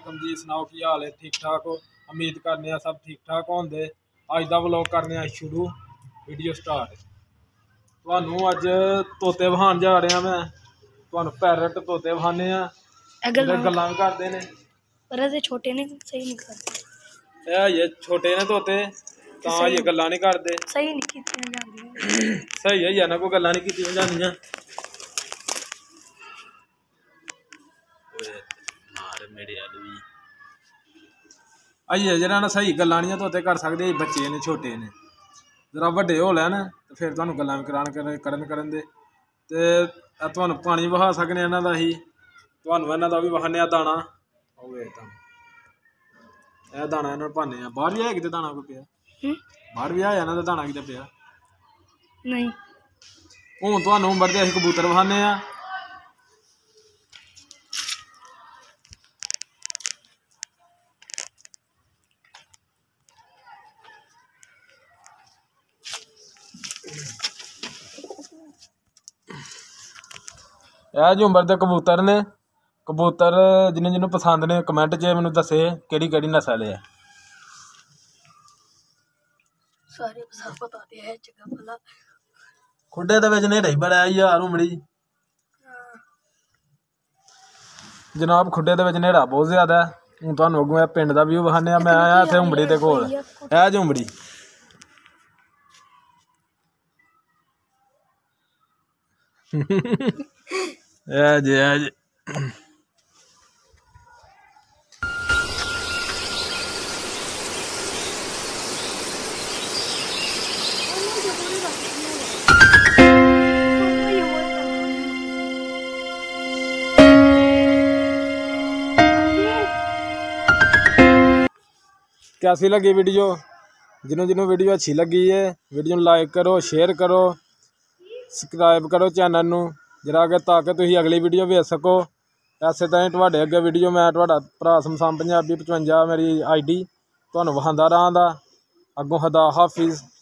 वालेकुम जी, सुनाओ की हाल है? ठीक ठाक हो? उम्मीद करने सब ठीक ठाक होंगे। अज का व्लॉग करने शुरू, वीडियो स्टार्ट। तुहानू अज तोते बहान जा रहा मैं, तुहानू पैरट तोते बहाने गल्लां भी करते हैं पर छोटे ने सही नहीं करते। ये छोटे ने तोते तां ये गल्लां नहीं करते। सही नहीं कीतियां जांदियां। सही है ना, कोई गल्लां नहीं कीतियां जांदियां। अजे जरा ना सही गल्लां नहीं तोते कर सकते, बच्चे ने छोटे ने, जरा वड्डे हो लैन तो फिर तुहानू गल्लां भी करन दे। ते तुहानू पानी बहा सकने इन्हां दा ही, तुहानू इन्हां दा भी बहाने दाना। यह दाना इन्हां नूं पाने बाहर भी है किते दाना कोई पिया, बाहर भी है इन्हां दा दाना किते पिया नहीं। हुण तुहानू बड़दे असीं कबूतर बहाने आ। यह झुंबर दे कबूतर ने, कबूतर जिन्हें जिन्होंने पसंद ने कमेंट च मैनू दसे केड़ी नस्ल है। सारे बताते हैं जगह भला खुडे दे विच नेड़ा ही बड़ा यार उमड़ी जनाब, खुडे दे विच नेड़ा बहुत ज्यादा है। हूँ तुहानू अगों पिंड दा व्यू विखाने मैं आया इत्थे उमड़ी दे कोल, ऐ जो उमड़ी ऐ जे कैसी लगी वीडियो? जिन्हों वीडियो अच्छी लगी है वीडियो लाइक करो, शेयर करो, सब्सक्राइब करो चैनल नू जरा अगे, ताकि तुम अगली वीडियो भेज सको। ऐसे ताईं तुहाडे अगे वीडियो मैं तुहाडा भरा समसाम पंजाबी 55 मेरी ID तुहानू विखांदा रहांगा। अगों खुदा हाफिज़।